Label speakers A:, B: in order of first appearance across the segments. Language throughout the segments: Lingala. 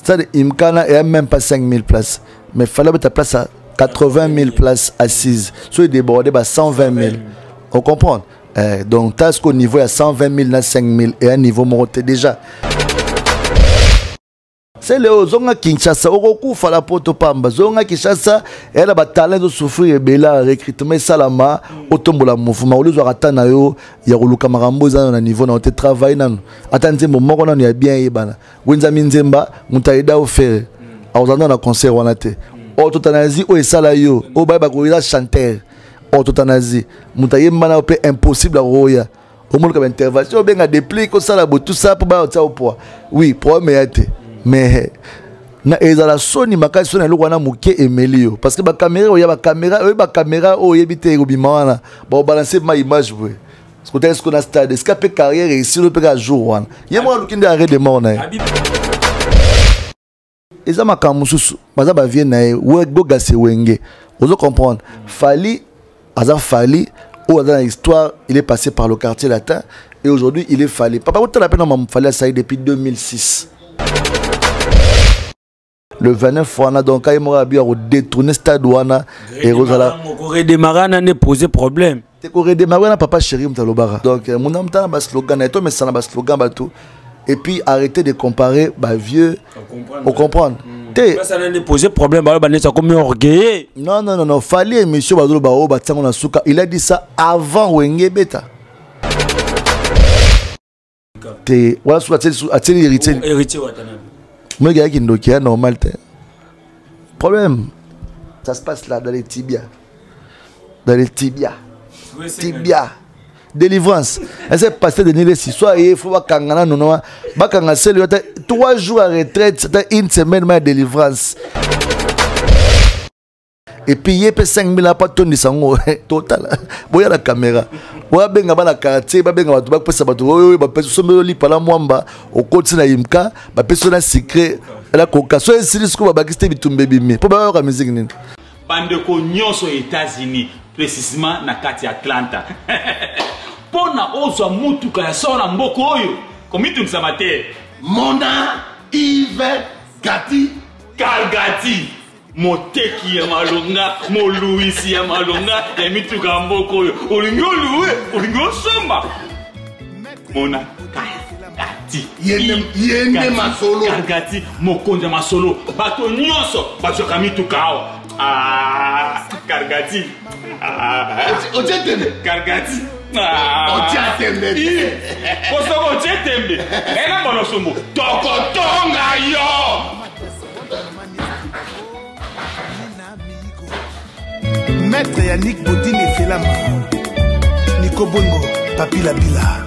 A: Ça, Imkana, il n'y a même pas 5000 places. Mais il fallait mettre ta place à 80 000 places assises. Soit il débordait, 120 000. On comprend? Donc, tu as ce qu'au niveau, il y a 120 000, 5 000. Et un niveau monté déjà. C'est le Zonga Kinshasa, Oroku Fala Poto Pamba, Zonga Kinshasa, elle a talent de souffrir et bella, recrutement salama, autombola mouvement, ou les oratana yo, Yaruluka Marambo, dans un niveau, dans le travail, attendez, mon mort, on est bien, Ibana. Winzamin Zemba, Moutaïda offert, à Ozana, on a concert, on a été. Autotanazi, ou Esalayo, ou Baba Goïla chanteur, autotanazi, Moutaïmana, impossible à Roya. Au monde comme intervention, bien à déplier, tout ça, pour battre au poids. Oui, problème est. Mais na ezala soni makasi soni lo wana muke emelio parce que ba caméra o yebite robima wana ba balancer ma image vous parce que est-ce qu'on a stade est-ce qu'après carrière ici le pega jour wana yemo lukinde arrêt de mort na eza makamususu baza ba vie na we boga se wenge ozo comprendre Fally aza Fally ou dans l'histoire il est passé par le quartier latin et aujourd'hui il est Fally papa vous la peine on Fally ça depuis 2006. Le 29 wana donc quand il m'a bien détourné stade wana et Rosala
B: redémarrer n'a posé problème
A: te ko redémarrer na papa chéri mtalobara donc mon âme ta ba slogan et toi mais ça na ba slogan ba tout et puis arrêter de comparer ba vieux on comprendre
B: ça n'a posé problème ba ça comme orgueilleux
A: non Fally monsieur bazolo ba o ba tsango na suka il a dit ça avant Wenge beta te wala suka ateli héritier
B: watana.
A: Mais il y a normal. Problème, ça se passe là, dans les tibias. Dans les tibias. Tibia. Délivrance. Elle s'est passée de Nile si soit il faut que Kangana non. Bakanga c'est 3 jours à retraite, c'était une semaine de délivrance. Et puis il y a 5 000 pas tonnes de sango total. Boya la caméra. Wa benga bana quartier, ba benga batu ba pesa batu oyo ba pesa somelo li pala mwamba au côté na Imka, ba pesa na secret la coca. So esilis ko ba bakiste bitumbe bimi. Po ba yo musique nini.
C: Bande ko nyonso États-Unis, précisément na kati Atlanta. Pona ozo mutuka ya sona mboko oyo. Komitu msamate. Mona Yves Gati Kalgati. Moteki ya malonga, moluisi ya malonga, ya mituka mboko oyo. Olingo luwe, olingo somba. Mona Kalgati. Yende masolo. Kalgati, mokonja masolo. Bato nyonso, bato kamituka awa. Ah, Kalgati. Ojetende. Kalgati. Ojetende. Kosoko ojetende. Ena monosombo. Tokotonga yo.
D: Maître Yannick Bodine et Felama Nico Bongo, Papi Labila.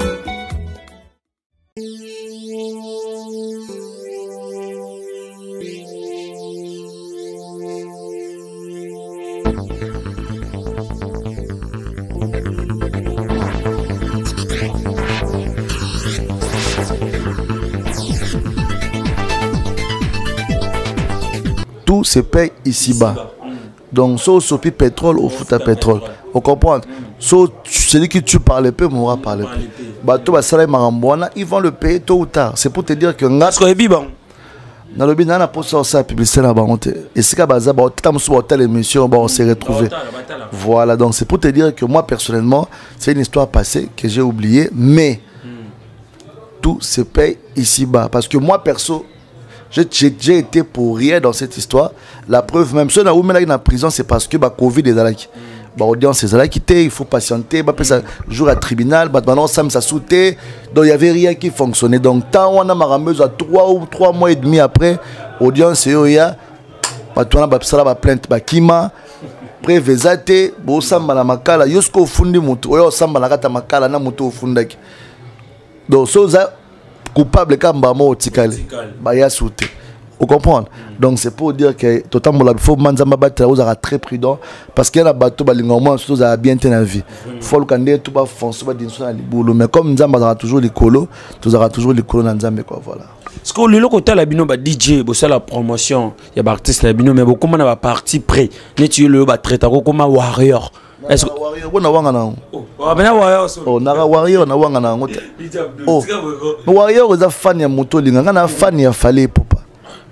A: Tout se paye ici-bas. Donc, soit au pétrole, au foot à pétrole. Vous comprenez? Soit celui qui tue par le peu, mourra par le peu. Bateau, ils vont le payer tôt ou tard. C'est pour te dire que. Dans le bina, on a posé ça publicité là-bas. Et c'est qu'à base, on s'est retrouvés. Voilà, donc c'est pour te dire que moi, personnellement, c'est une histoire passée que j'ai oubliée. Mais tout se paye ici-bas. Parce que moi, perso, j'ai été pour rien dans cette histoire. La preuve, même si on a eu en prison, c'est parce que Covid est là. Audience est là, il faut patienter. Ça jour à tribunal, ça sauté. Donc il n'y avait rien qui fonctionnait. Donc tant on a marameuse à 3 mois et demi après, audience est là. On a plainte Bakima. Prévezate, bo samba la makala, yosko fundi mutu, oyo samba la kata makala na mutu fundaki. Donc ça coupable kamba mo tikale ba ya souté. Vous comprenez? Donc c'est pour dire que totalement il faut manzama battre vous êtes très prudent parce qu'il y a bateau balingoma surtout ça a bien tenu la vie. Faut le candidat tout ba foncer ba dinso na libulu mais comme nzamba aura toujours les colos, tu auras toujours les colos na nzambe quoi voilà.
B: Parce que le côté la bino ba DJ, bo ça la promotion, il y a ba artiste la bino mais beaucoup na ba partie près. Ne tu le ba traiter comme warrior. Est-ce que
A: warrior on a wanga na
B: oh bena warrior so
A: oh na warrior na wanga na ngote oh warrior is a fan ya moto linga na fan ya Fally papa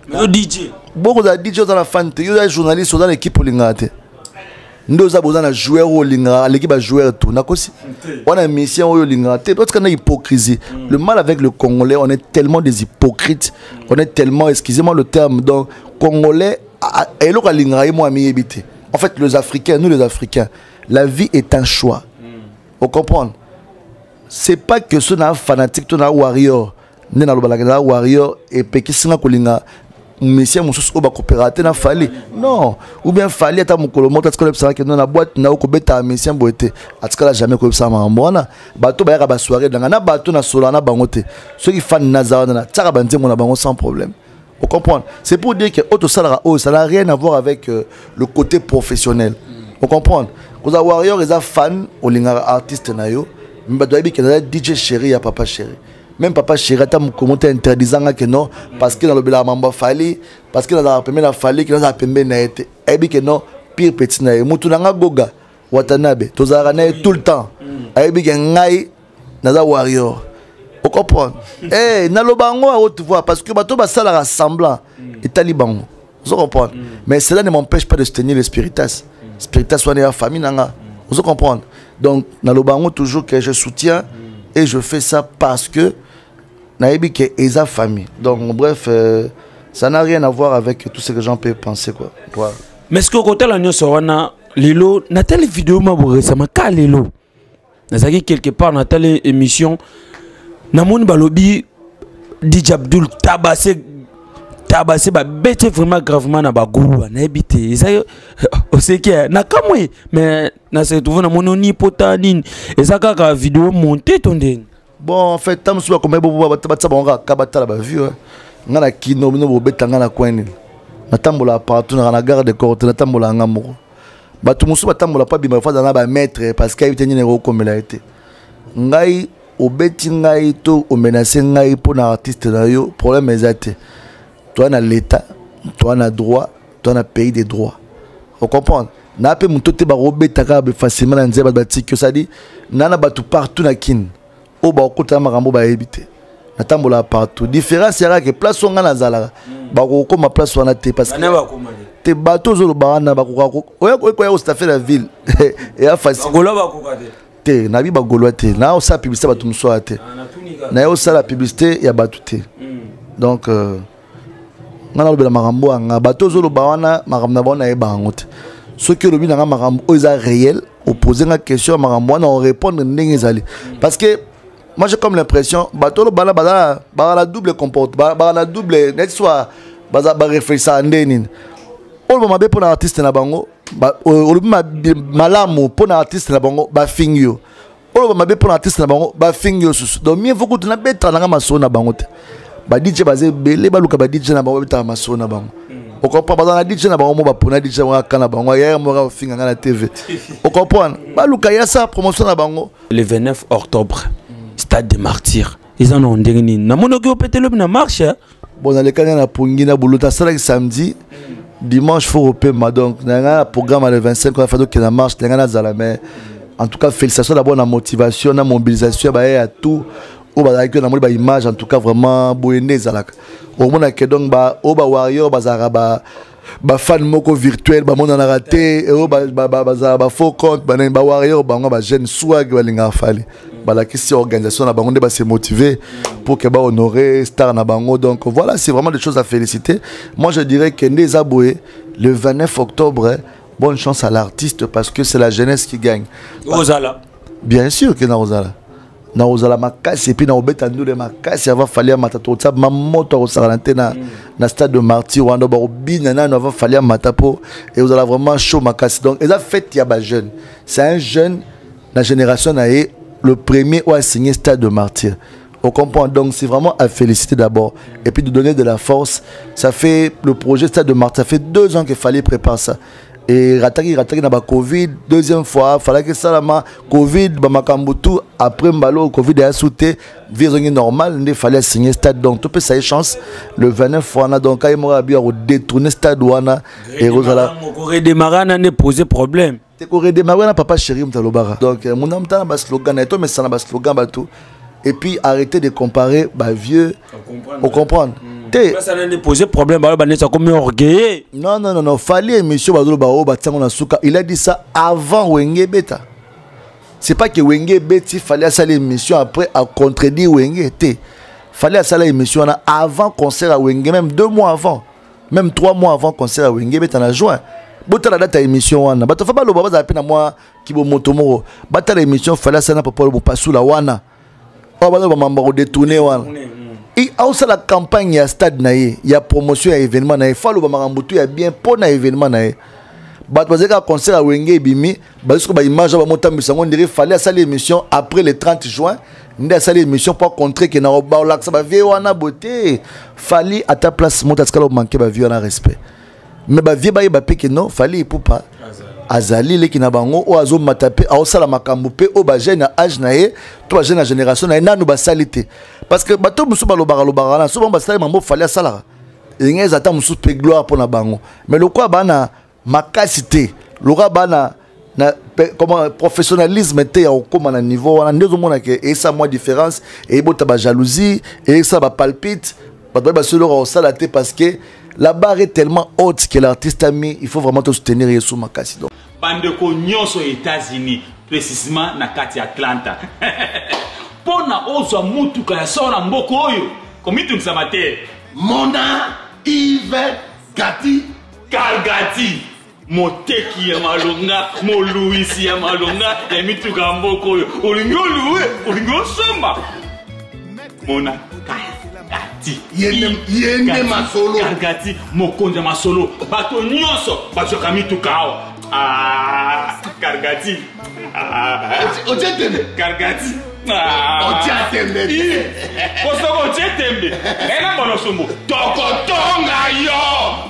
B: Le DJ.
A: Beaucoup de DJ dans la fan, il y a des journalistes dans l'équipe pour l'ingate. Nous avons besoin de joueurs au linga, l'équipe a joué tout. On a une mission au lingate. Parce qu'on a hypocrisie. Le mal avec le Congolais, on est tellement des hypocrites. On est tellement, excusez-moi le terme, donc Congolais, et l'autre linga et moi habité. En fait, les Africains, nous les Africains, la vie est un choix. Vous comprenez? C'est pas que ce n'est un fanatique, tu n'as warrior. N'est pas le warrior et péki singa kolinga. Monsieur Moussous Oba coopérateur n'a fallu. Non. Ou bien fallu à ta moukolomota, tu connais ça que dans la boîte, n'a aucun bêta, monsieur Boité. À ce cas-là, jamais comme ça, m'amboana. Bateau, bah, y'a soirée, dans un bateau, na solana, bangote. Ceux qui font Nazar, na tcharabanté, mon abango sans problème. Vous comprenez? C'est pour dire que auto ça n'a rien à voir avec le côté professionnel. Vous comprenez? Quand on warrior, ils sont fans, ou les artistes, nayo. Mais doit dire que DJ chéri, à papa chéri. Même papa chéri, tu as commenté interdisant que non, parce que dans le bela mamba fali, parce que dans la première fali, que dans la première naïté. Et bien que non, pire petit naï. Moutounanga goga, watanabe, tozara naï tout le temps. Et bien que naï, naza warrior. Vous comprenez? Eh, na lo bango à haute voix, parce que bato basala rassemblant, et talibango. Vous comprenez? Mais cela ne m'empêche pas de soutenir le spiritas. Spiritas soit la famille nanga. Vous comprenez? Donc, na lo bango toujours que je soutiens. Et je fais ça parce que naïbi que eza famille. Donc bref, ça n'a rien à voir avec tout ce que les gens peuvent penser quoi. Voilà.
B: Mais ce que côté la nuit soana lelo na telle vidéo ma récemment ka lelo. Nazaki quelque part na telle émission na mon balobi DJ Abdul tabassé ba bête vraiment gravement na bagulu na habité. Ça on sait que na kamwe mais na se trouve na mon ni potanine et ça ka vidéo montée tonde.
A: Bon en fait tam souvent comme bobo batsa bonga kabata la ba vu ngana kino no betanga na kwani na tambola partout na gare de corps na tambola ngamoko batu musu batambola pa bima fa na ba maître parce qu'il était numéro comme la été ngai obeti ngai to o menacer ngai pour na artiste na yo problème exact. Toi, on a l'État, toi, on a droit, toi, on a pays des droits. Vous comprenez? Na pe muto te ba robé takabe facilement na nzeba bati que ça dit nana batu partout na kin. O ba okota marambo ba ebité. Na tambola partout. Différence c'est que place on na zala. Ba ko ma place on a te parce que te bateau zo ba na ba ko oya ko ça fait la ville. Et a facile.
B: Golo ba ko kade.
A: Te na bi ba golo te. Na o sa publicité ba tum so ate. Na yo sa la publicité ya batu te. Donc ngana lobela marambo anga bato zo lobawana marambo na bona e bangote ce que lobi nga marambo oza réel opposer nga question marambo na on répondre ndenge ezali parce que moi j'ai comme l'impression bato lobala bala la double comportement bala la double net soit baza ba réfléchir ndeni olo mabe pour artiste na bango olobi malamu pour artiste na bango ba fingyo olo mabe pour artiste na bango ba fingyo donc mieux faut que tu na betra nga maso na bangote ba DJ bazé belé baluka ba DJ na bango beta maso na bango o comprend ba na DJ na bango mo ba pona DJ wa kana bango ya mo ga finga na TV o comprend baluka ya sa promotion na bango
B: le 29 octobre stade des martyrs ils en ont ndengini na monoki opété le na marche
A: bon dans le cas na pongi na buluta sala samedi dimanche faut repema donc na un programme le 25 on a fait donc na marche na zala mais en tout cas félicitations d'abord na motivation na mobilisation ba ya tout au bas avec une image en tout cas vraiment boyné zalaka au moins que donc ba au bas warrior bazara ba fan moko virtuel ba monde na raté au ba faux compte ba warrior ba ba jeune swag ba linga fali ba la question organisation na bango ba se motiver pour que ba honorer star na bango donc voilà c'est vraiment des choses à féliciter moi je dirais que les aboué le 29 octobre bonne chance à l'artiste parce que c'est la jeunesse qui gagne
B: Ozala
A: bien sûr que na Ozala na ozala makasi et puis na obeta ndule makasi avant fallu matato tsa mamoto au salantena na stade de martyr wanda ba obina na avant fallu matapo et ozala vraiment chaud makasi donc eza fait ya ba jeune c'est un jeune la génération na le premier a signé stade de martyr on comprend donc c'est vraiment à féliciter d'abord et puis de donner de la force ça fait le projet stade de martyr ça fait 2 ans qu'il fallait préparer ça et rataki na ba Covid deuxième fois fallait que ça la Covid ba makambutu après mbalo Covid a sauté virgule normal il fallait signer stade donc tout peut ça chance le 29 fois na donc ay mora bien détourner stade wana et rozala
B: ko redémarrer na ne poser problème
A: te ko redémarrer na papa chéri mtalobara donc mon nom ta ba slogan et to mais ça na ba slogan ba tout et puis arrêter de comparer bah vieux on comprendre
B: Ça n'a pas posé problème, ça comme orgueil.
A: Non, fallait émission il a dit ça avant Wenge Beta. C'est pas que Wenge Beta fallait ça l'émission après à contredire Wenge T. Fallait ça l'émission avant concert à Wenge, même 2 mois avant, même 3 mois avant concert à Wenge Beta en juin. Bota la date à émission wana. Bato fa ba lo baba za pena moi ki bo motomoro. Bata la émission fallait ça na papa bo pasu la wana. Ba ba ba mamba ko détourner wana. Et aussi la campagne ya stade naé, il y a promotion ya événement naé, fallo ba marambutu ya bien pour na événement naé. Bat bazeka concert à Wenge bimi, basko ba image ba motambisa on dirait fallait ça l'émission après le 30 juin, nda ça l'émission pour contrer que na ba la ça ba vie wana beauté. Fallait à ta place motaskalo manquer ba vie wana respect. Mais ba vie ba pe que non, fallait pour pas azali le kina bango o azo matape a osala makambo pe o ba jeune âge naé, to ba jeune génération na nanu ba salité. Parce que bato musu ba lobara na souvent ba sala mambo fallait sala. Ingeza ta musu pe gloire pour na bango. Mais le quoi bana makasité, le quoi bana na comment professionnalisme était au comme na niveau wana ndezo mona ke et ça moi différence et bota ba jalousie et ça ba palpite, bato ba solo o sala te parce que la barre est tellement haute que l'artiste a mis, il faut vraiment te soutenir et sous makasi.
C: Bandeko nyonso aux États-Unis, précisément na kati Atlanta. Pona ozo mutuka ya sona mboko oyo. Komitu msamate. Mona Yves Gati Kalgati. Moteki ya malonga, mo Louis ya malonga, ya mituka mboko oyo. Olingo loué, olingo somba. Mona Kargati. Yende masolo. Kargati, mokonja masolo. Bato nyonso, bato kamituka awa. Ah, Kargati. Ochetembe. Kargati. Ochetembe. Kosoko ochetembe. Ena bono sombo. Tokotonga yo.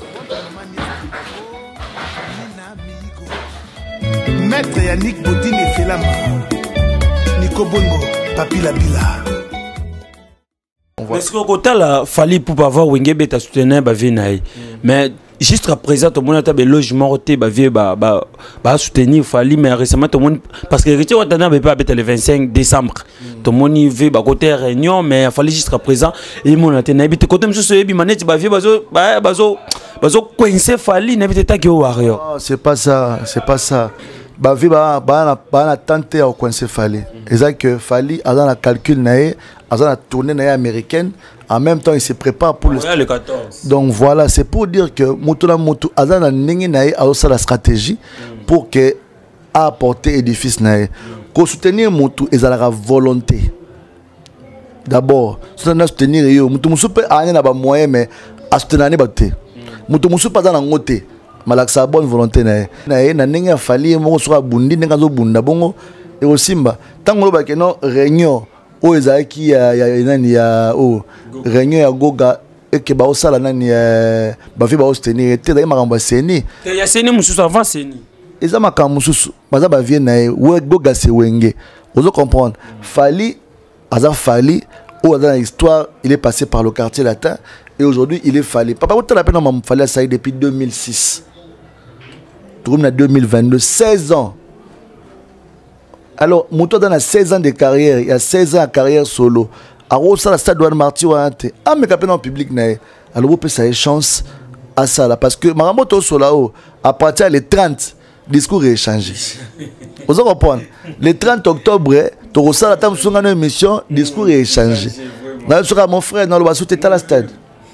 D: Maître Yannick Bodine Felama. Nico Bongo, Papi Labila.
B: Parce que côté là, fallait pour avoir Wenge Beta soutenir ba vie naï. Mais juste à présent tout le monde a des logements rotés ba vie ba soutenir fallait mais récemment tout le monde parce que héritier Watana ba pas le 25 décembre. Tout le monde y veut ba côté réunion mais fallait juste à présent et mon a tenu habité côté monsieur Soyebi manette ba vie bazo coincé fallait n'habite ta que warrior.
A: C'est pas ça. Ba vie ba tenté au coincé fallait. Exact que fallait dans la calcul naï à la tournée américaine, en même temps il se prépare pour le
B: 14.
A: Donc voilà, c'est pour dire que Moutoula Moutou a la stratégie pour que apporter édifice naï. Pour soutenir Moutou, ils ont la volonté. D'abord, soutenir Moutou Moussou peut aller dans moyen mais à soutenir Baté. Moutou Moussou pas dans la moté. Malak sa bonne volonté naï. Naï na ninga fali mo so bundi ninga zo bunda bongo et aussi mba. Tant que lo non réunion o ezaki ya nani ya o réunion ya goga et que ba osala nani ba vi ba osteni te da makambo seni
B: ya seni mususu avant seni
A: eza makambo mususu baza ba vie na we goga se wenge ozo comprendre fali fali o dans l'histoire il est passé par le quartier latin et aujourd'hui il est fali papa on la peine mam fali ça depuis 2006 tout comme 2022 16 ans. Alors, Moutou dans 16 ans de carrière, il y a 16 ans de carrière solo. Alors, ça, la stade Douane Marty, ah, mais quand en public, alors, vous pouvez ça chance à ça là. Parce que, Maramoto Solao, à partir des 30, le discours est changé. Vous comprenez? Le 30 octobre, tu reçois la table sur une émission, le discours est changé. Mon frère, dans le bas, tu es à la stade.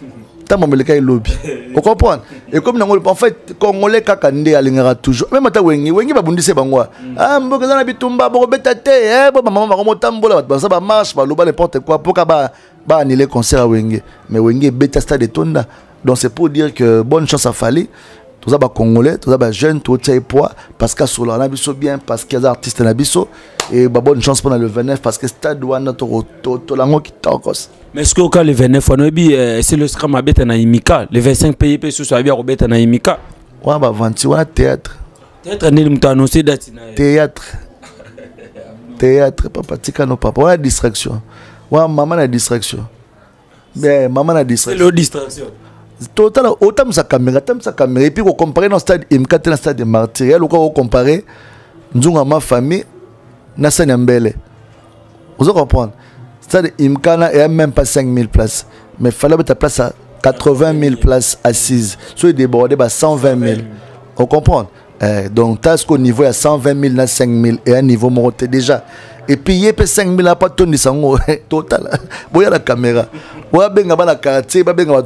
A: Vous comprenez? Et comme en fait, Congolais kakande alingara toujours. Même ata wengi babundise bangwa. Ah mboka na bitumba boko betate maman mamotambola ça ba marche ba loba n'importe quoi pour ba annuler concert à wengi. Mais wengi beta stade de tonda. Donc c'est pour dire que bonne chance à Fali. Tout ça ba Congolais, tout ça ba jeune, tout ça poids parce que sur la biso bien parce qu'il y a des artistes na biso et ba bonne chance pendant le 29 parce que stade wana to lango qui tokos.
B: Mais est-ce que au cas le 29 c'est le scram à bête na imika les 25 pays pe sous bien robet na imika
A: wa ba vanti wana théâtre
B: ni mutu annoncé date
A: théâtre papa tika no papa wa distraction wa maman na distraction mais maman na distraction
B: c'est le distraction
A: total autant sa caméra et puis on comparer dans stade imika dans stade de Martyr ou quoi comparer nzunga ma famille na Sanyambele vous comprenez stade Imkana et même pas 5000 places. mais il fallait mettre ta place à 80 000 places assises. Soit il débordait, 120 000. On comprend? Donc, tu as qu'au niveau, il y a 120 000, à 5 000, et un niveau monté déjà. Et puis, il y a 5 000, pas de sango total. Il y a la caméra. Il y a la quartier, il y a la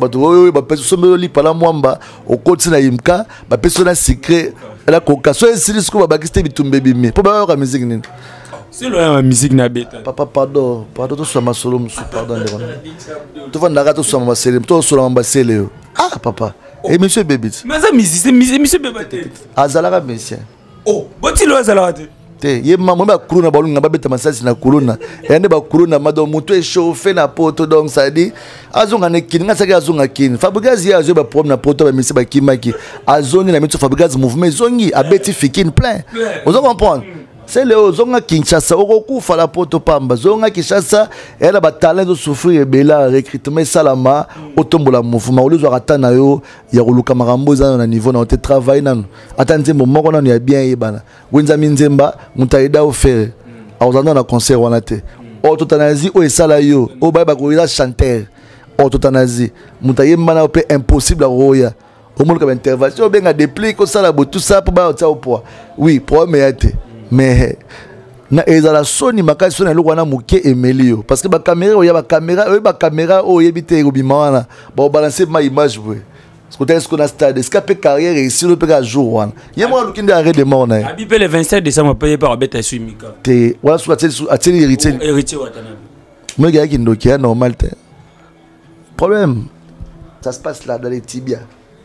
B: c'est la musique na beta.
A: Papa, pardon, tu sois ma solo, pardon. Tu vas n'arrêter sur ma série, tu sur ma série. Ah, papa. Et monsieur Bébit.
B: Mais ça, c'est monsieur Bébé.
A: Azalara, monsieur.
B: Oh, botilo Azalara.
A: Ye maman ba kuruna balunga ba beta masasi na kuruna. Yande ba kuruna mado mutu e chauffer na poto donc ça dit azonga ne kin ngasa ka azonga kin. Fabregas ya azo ba problème na poto ba misi ba kimaki. Azoni na mitu Fabregas mouvement zongi abeti fikin plein. Vous comprenez? C'est le zonga Kinshasa oko fala poto pamba zonga Kinshasa elle ba talent de souffrir bela recrutement salama otombola mouvement o lezo atana yo ya koluka makambo za na niveau na te travail nanu atanze momoko nanu ya bien yebana wenza minzemba mutaida ofere awuzana na concert wana te ototanazi o esala yo o ba ko ila chanteur ototanazi mutayemba na pe impossible a roya o moluka ba intervention benga déplique ko sala bo tout ça pour ba au poids oui problème yate. Mais na ezala soni makasi soni lo wana muke emelio parce que ba caméra ya ba caméra o yebite robimana ba balancer ma image oui parce que na stade est-ce que carrière ici le pega jour wana yemo lukinde arrêt de mort na
B: abi le 27 décembre payé par beta suimika
A: te wala soit ateli héritier
B: watana
A: moi gars qui ndokia normal te problème ça se passe là dans les tibias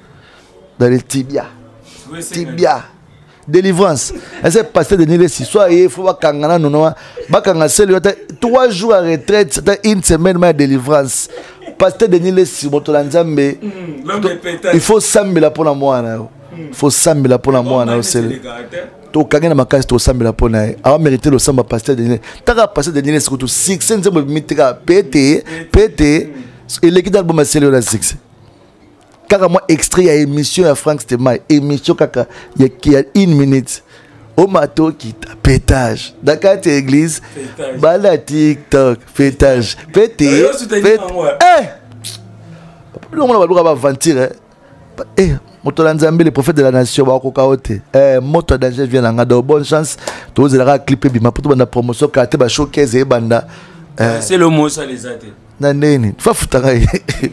A: délivrance. Elle s'est passée de Nile si soit il faut bakangana non bakanga sel 3 jours à retraite c'était une semaine de délivrance. Pasteur de Nile si motolanzambe il faut 100 000 pour la mois il faut 100 000 pour la mois na sel. To kangena makasi to 100 000 pour na a mérité le samba pasteur de Nile. Taka pasteur de Nile c'est tout 600 000 miteka pété et l'équipe d'album sel la 6. Car moi extrait à émission à Frank Stemma émission kaka il y a 1 minute au mato qui pétage d'accord t'es église bala TikTok pétage pété le monde va aventir moto nzambe le prophète de la nation ba ko kaote moto danger vient nga de bonne chance to zela clipper bima pour banda promotion kate ba showcase e banda
B: c'est le mot ça les athées
A: naneni fa futarai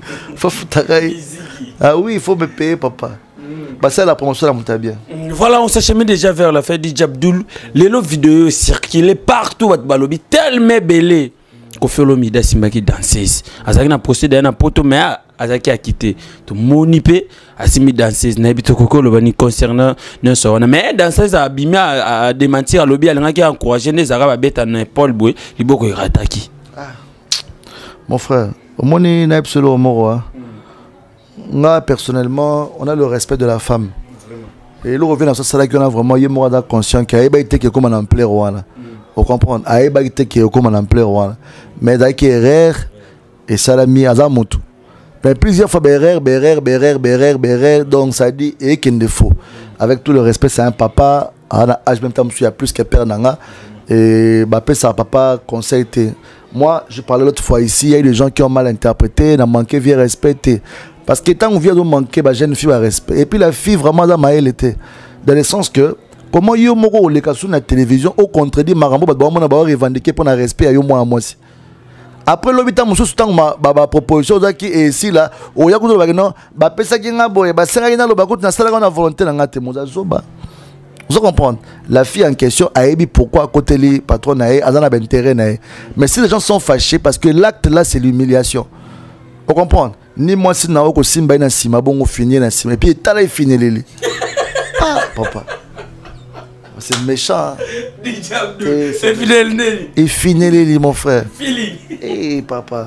A: ah oui, il faut me payer, papa. Bah, c'est la promotion de la bien.
B: Voilà, on s'achemine déjà vers la fête DJ Abdoul. Les vidéos circulent partout à Balobi, tellement belle. Kofi Olomide Simbaki danseuse. Azaki na procédé à poto, mais Azaki a quitté. Tout monipe, Asimi danseuse. N'habite Koko Lobani concernant non seulement. Mais danseuse a abîmé à démentir à Lobi, elle a encouragé les Arabes à bête à Paul Boué, il faut qu'il rataki.
A: Mon frère, au moins, il n'y a pas de moro. Moi, personnellement, on a le respect de la femme. Et là, on revient dans ce salaire qu'on a vraiment, il y a conscient qu'il y a été comme un emploi. Vous comprenez? Il y a été comme un emploi. Mais il y a été erreur et ça l'a mis à Zamout. Mais plusieurs fois, erreur. Donc ça dit, et qu'il y a un défaut. Avec tout le respect, c'est un papa. À l'âge même temps, il y a plus que père Nanga. Et ça, papa conseille. Moi, je parlais l'autre fois ici, il y a eu des gens qui ont mal interprété, n'ont manqué de respect. Parce que tant qu'on vient de manquer, la jeune fille a respect. Et puis la fille, vraiment, dans ma était. Dans le sens que, comment il y a les cas sur la télévision, au contredit, Marambo, on a revendiqué pour un respect à moi. Après l'hôpital, je suis ma proposition qui est ici, là, où il y a non, ça qui est là, ça na volonté vous comprenez? La fille en question a dit pourquoi à côté les patrons a intérêt. Mais si les gens sont fâchés, parce que l'acte là, c'est l'humiliation. Vous comprenez? Ni moi si na oko simba ina sima bongo finir na sima et puis tala finir les ah papa c'est méchant
B: c'est fidèle né
A: et finir les mon frère
B: fili
A: eh papa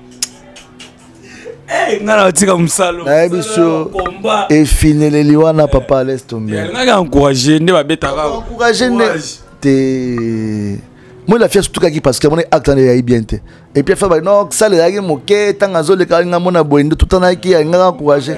B: ngana tika msalo
A: combat et finir les wana papa laisse tomber
B: ngana encourager ne ba betaka
A: encourager te moi la fière surtout parce que mon acte est bien et puis faire non ça les gars moqué tant azo le kalinga mona boindo tout en qui a encouragé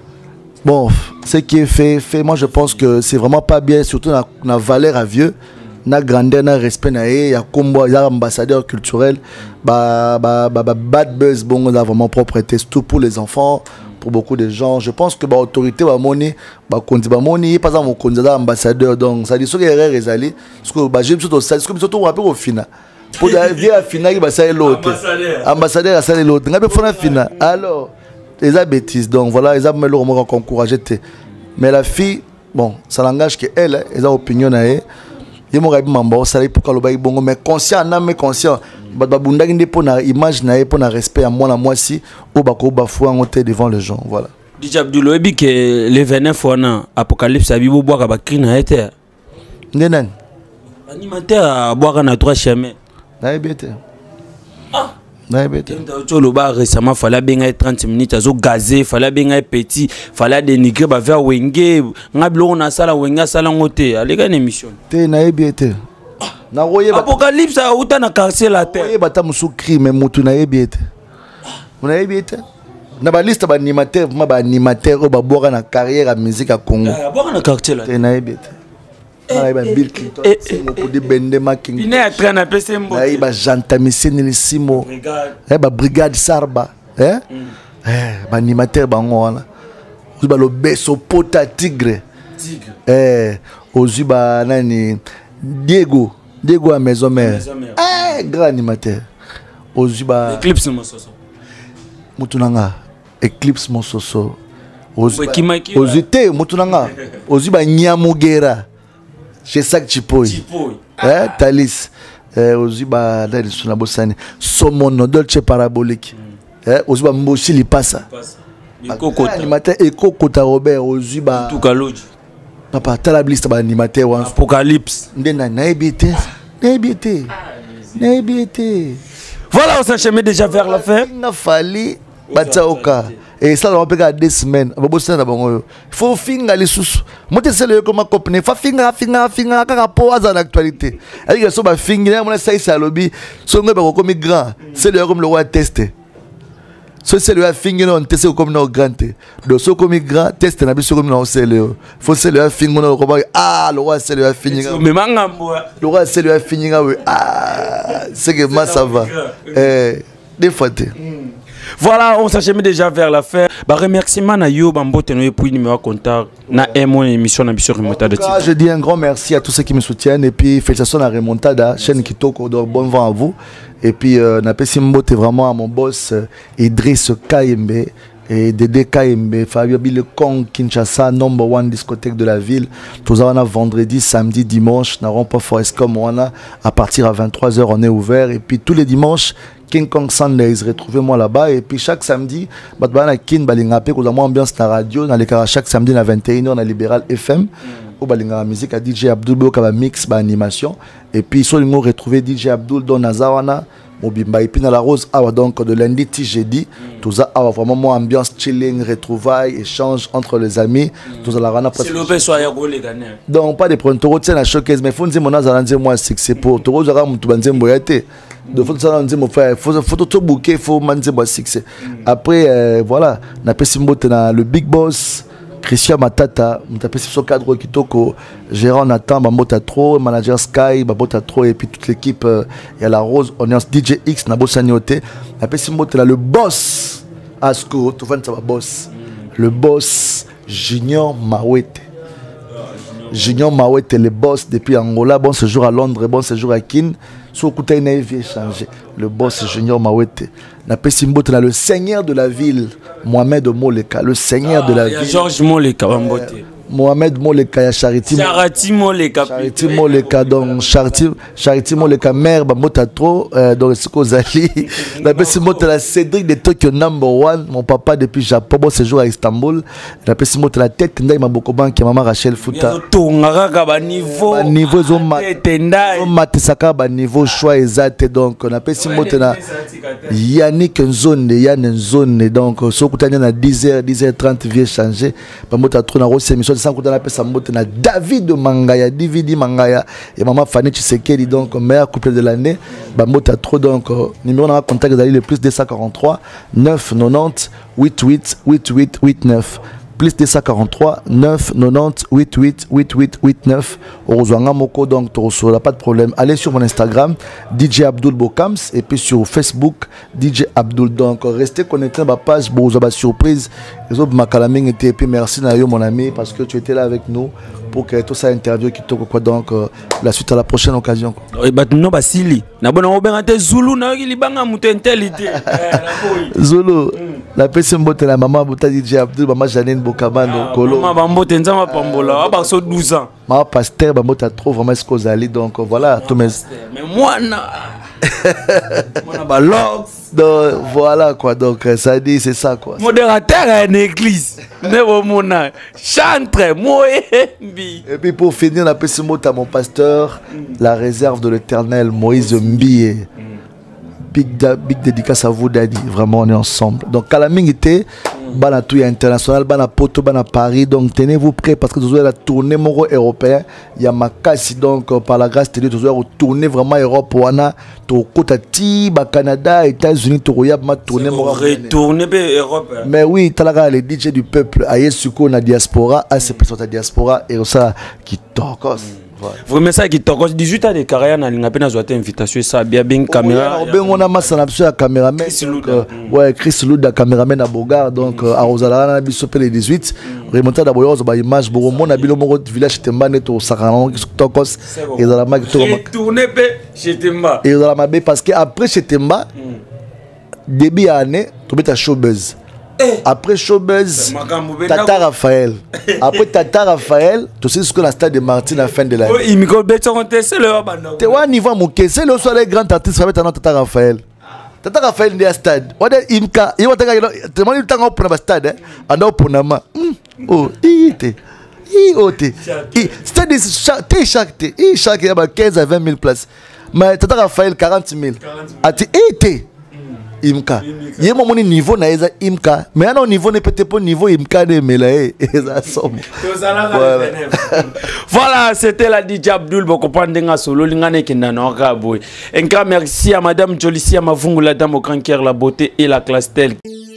A: bon ce qui est fait moi je pense que c'est vraiment pas bien surtout la valeur à vieux na grandeur na respect na ye ya kombo ya ambassadeur culturel bad buzz bon là vraiment propreté surtout pour les enfants pour beaucoup de gens je pense que autorité moni pas ça mon candidat ambassadeur donc ça dit ce que erreur ezali parce que j'aime surtout ça comme surtout rappel au final pour dire à final il va ça l'autre ambassadeur à ça l'autre ngabe fona final alors les bêtises donc voilà ils ont me le encourager mais la fille bon ça l'engage que elle a opinion na ye il m'a dit mambo ça pour le bongo mais conscient na mais conscient babunda ngende pour na image na pour na respect à moi si au bako bafouan côté devant les gens voilà
B: DJ Abdoul obi que le 29 wana apocalypse abibo boaka ba cri na été
A: ndenan
B: animateur boaka na 3 chemins
A: na ebete
B: na ebete le bar récemment fallait bien 30 minutes azo gazé fallait bien petit fallait dénigrer ba vers wenge ngablo na sala wenga sala ngote alega une émission
A: te na ebete na roye
B: apocalypse a uta na quartier la terre
A: bata musu cri mais mutu na ebete na ebete na ba liste ba animateur o ba boka na carrière à musique à Congo
B: boka na quartier la
A: te na ebete Bill Clinton,
B: il est en train de passer un
A: peu. Il Jantamissine Simo, Brigade Sarba, animateur bangoana. Uzuba le beso pota tigre. Uzuba nani Diego à maison mère. Grand animateur. Uzuba
B: Eclipse Mososo.
A: Mutunanga Eclipse Mososo. Ozite Mutunanga. Uzuba Nyamugera. Chez Sac Chipoy. Thalys. Oziba Dali Sunabosani. Somono Dolce Parabolique. Oziba Mboshi Lipasa. Animateur Eko Kota Robert. Oziba.
B: Tukaloji.
A: Papa, Talabliste animateur.
B: Apocalypse.
A: Ndena Naibité.
B: Voilà, on s'enchaîne déjà vers la fin.
A: Fali Batsaoka. Et ça, on peut faire 2 semaines. Il faut finir les sous. Moi, je sais comment copine. Il faut finir car rapport à l'actualité. Il y a ça, finir. Moi, ça, c'est à lobby. Son gars, comme grand. C'est le comme le roi testé. C'est le finir, on teste comme nos grands. Donc, ce comme grand, teste, on a besoin comme nos c'est faut c'est le finir, on a ah, le roi, c'est le finir.
B: Mais mangambo.
A: Le roi, c'est le finir. Ah, c'est que moi, ça va. Des fois,
B: voilà, on s'achemine déjà vers la fin. Remerciement à Yo Bambote et puis numéro contact na mon émission na Biso Remontada.
A: Je dis un grand merci à tous ceux qui me soutiennent et puis félicitations à Remontada, chaîne Kitoko, donc bon vent à vous. Et puis na Pessimbote vraiment à mon boss Idriss KMB et Dédé KMB, Fabio Bilekong, Kinshasa, number 1 discothèque de la ville. Tous on a vendredi, samedi, dimanche, n'aurons pas Forest comme on a à partir à 23h on est ouvert et puis tous les dimanches King Kong Sundays, retrouvez-moi là-bas et puis chaque samedi, batbana kin balingapé qu'on a moins ambiance na radio, dans les cas chaque samedi à 21h na Libéral FM, au balinga musique à DJ Abdoul Boka mix ba animation et puis sur nous retrouver DJ Abdoul dans Nazawana, Mobimba et puis dans la rose donc de lundi jeudi, tout ça a vraiment moins ambiance chilling, retrouvailles, échange entre les amis, tout ça la rana
B: c'est le besoin les gagnants.
A: Donc pas de prendre toro tiens la showcase mais faut dire mon azalandi moi c'est pour toro zara mutu banze mboyate. De faut ça mon frère faut tout bouquet faut manzer moi succès. Après voilà, na Pessimbote na le Big Boss Christian Matata, on tapé sur cadre Kitoko, gérant Nathan, Bambota Tro, manager Sky, Bambota Tro et puis toute l'équipe et à la Rose, on est en DJ X, Nabo Sanyote, on tapé sur là le boss Asko, tout le monde ça va boss, le boss Junior Mawete. Junior Mawete, le boss depuis Angola, bon séjour à Londres, bon séjour à Kin. Sur côté il a changé. Le boss Junior Mawete. Na Pessimbote là le seigneur de la ville, Mohamed Moleka, le seigneur de la ville.
B: Georges Moleka Bambote.
A: Mohamed Moleka ya Charity
B: Moleka.
A: Charity Moleka donc Charity Moleka mère Bambota trop donc ce qu'on zali. Na Pessimbote la Cédric de Tokyo #1, mon papa depuis Japon, bon séjour à Istanbul. Na Pessimbote la tête ndai Mabokoban qui maman Rachel Fouta.
B: Tongaka ba niveau
A: zomatisaka ba niveau choix exact donc na Pessimbote na Yannick Nzone donc so kutanya na 10h30 vie changer Bambota trop na rose émission sans qu'on appelle ça na David Mangaya, DVD Mangaya et maman Fanny Tshisekedi donc meilleur couple de l'année. Bambota trop donc numéro on a contact d'aller le plus 243 990 88 88 89 plus 243 9 90 88 88 89 Orozwanga Moko, donc tu pas de problème. Allez sur mon Instagram DJ Abdul Bokams et puis sur Facebook DJ Abdul. Donc restez connectés à ma page pour vous avoir surprise. Les autres Makalaming étaient, et puis merci Nayo mon ami parce que tu étais là avec nous pour que tout ça interview qui toque quoi. Donc la suite à la prochaine occasion.
B: Et bah non bah Sili na bona obengate Zulu na ki libanga mutentelité
A: Zulu la PC mbote la maman bota DJ Abdul maman Janine Bokabano Kolo
B: maman bambote nzamba pambola ba so 12 ans
A: ma pasteur bambote trop vraiment ce qu'on allait. Donc voilà tous mes
B: mais moi na
A: donc voilà quoi. Donc ça dit c'est ça quoi.
B: Modérateur à une église ne chantre moi.
A: Et puis pour finir la PC mot à mon pasteur la réserve de l'Éternel Moïse Mbie. Big dédicace à vous Daddy, vraiment on est ensemble. Donc Kalaming était bana tout international, bana Poto, bana Paris. Donc tenez-vous prêts parce que vous avez la tournée moro européen. Il y a Makasi donc par la grâce de Dieu vous avez tourné vraiment Europe wana to Kotati, Canada, États-Unis, to Royab ma tournée moro
B: retourner Europe.
A: Mais oui, talaga les DJ du peuple, aye suko na diaspora, à ces personnes diaspora et ça qui tokos.
B: Vous mettez ça qui tokos 18 ans de carrière na linga pena zoate invitation ça bien caméra.
A: On a masse na la caméraman. Ouais, Chris Luda caméraman à Bogard donc à Rosalana na biso les 18 remonter d'abord aux image bon mon abilo mon village Temba neto Sakaran qui tokos et dans la mag
B: tourner chez Temba.
A: Et dans la mabé parce que après chez Temba début année tu mets ta showbuzz. Après Showbuzz, Tata Raphaël. Après Tata Raphaël, tu sais ce que la stade de Martin à la fin de l'année.
B: Oui, il me c'est le
A: tu vois, niveau mon c'est le soir les grands artistes avec Tata Raphaël. Tata Raphaël n'est à stade. On est Imka, il va te gagner. Tu m'as dit que tu as pour le stade, on a pour nama. Oh, stade chaque il y a 15 à 20 000 places. Mais Tata Raphaël 40 000. Ati été. Imka. Il y a mon niveau na eza Imka, mais à un niveau n'est peut-être pas niveau Imka de Melaye.
B: Voilà, c'était la DJ Abdul Bokopandinga solo lingane kindana kaboy. Un grand merci à Madame Jolissia Mavungu, la dame au grand cœur, la beauté et la classe telle.